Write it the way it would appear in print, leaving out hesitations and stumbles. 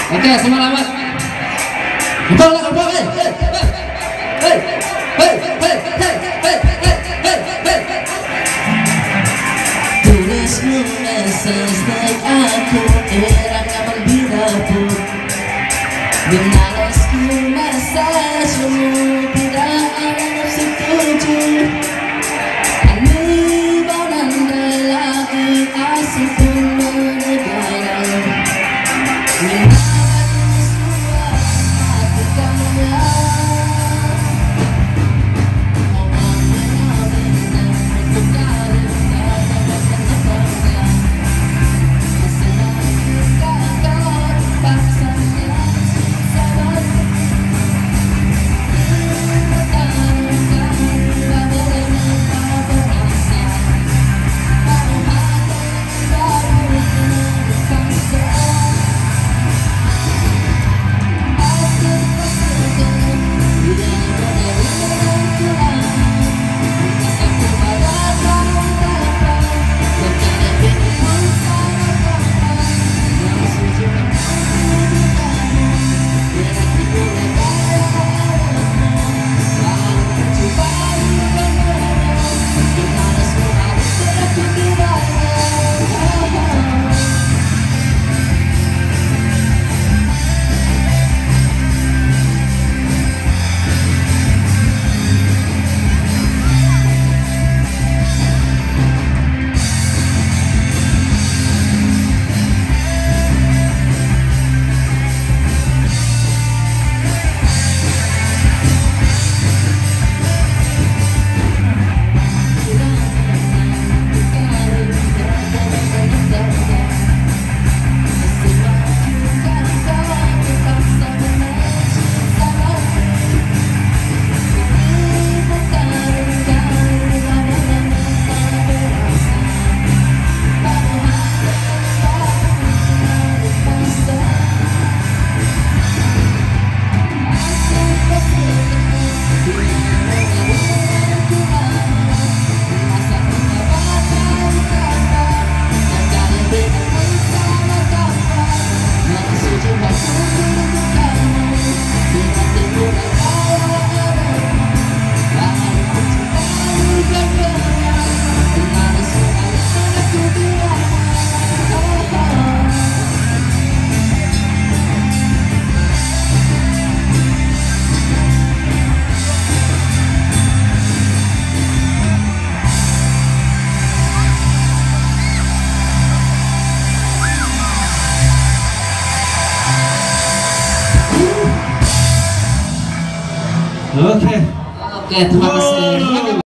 Oke, selamat. Kembali, kembali. Hey, hey, hey, hey, hey, hey, hey, hey, hey. Tulismu message aku irangnya berbeda pun. Menalasku messagemu tidak ada setuju. Ani banandai lagi asik pun menegara. Oke. Oke, terima kasih.